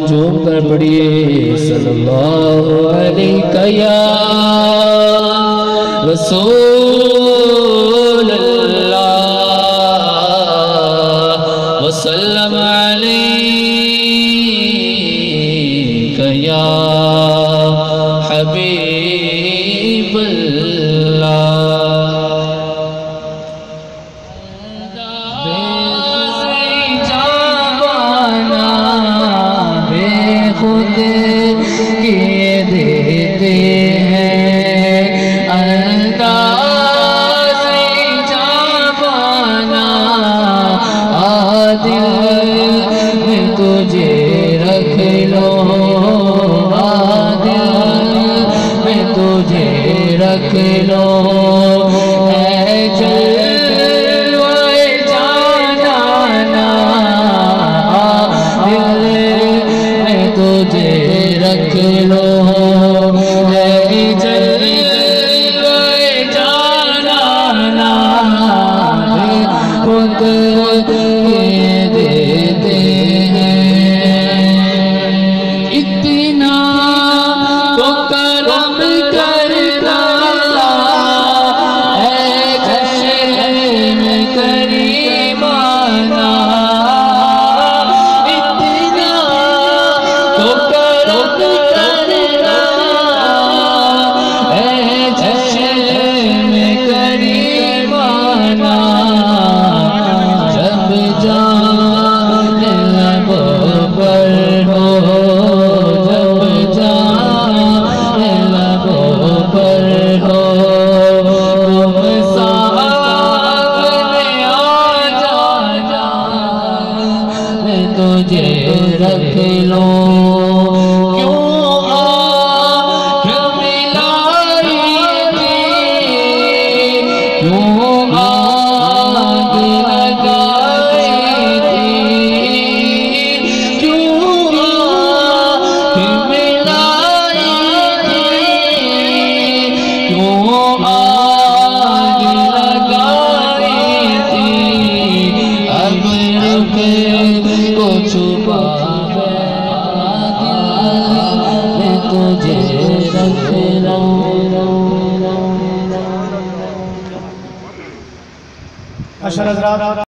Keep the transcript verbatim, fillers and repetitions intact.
झूम कर पढ़िए सल्लल्लाहु अलैहि या रसूल अल्लाह वसल्लम अलैका या हबीब खुद के देते हैं अंदाज़ जाबाना आदिल में तुझे रख लो आदिल में तुझे रख लो है जलवाए जाना आदिल तुझे रख लो है जलवाए जाना खुद के देते हैं इतना तो करम करना है जश्न में करीमाना तुझे रख लो क्यों आँख मिलाई थी क्यों आग लगाई थी क्यों आँख मिलाई थी क्यों आग लगाई थी अब रुक को छुपा मैं तुझे रख लो।